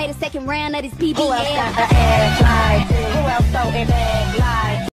the second round of this BBL. Who else got an ass like this?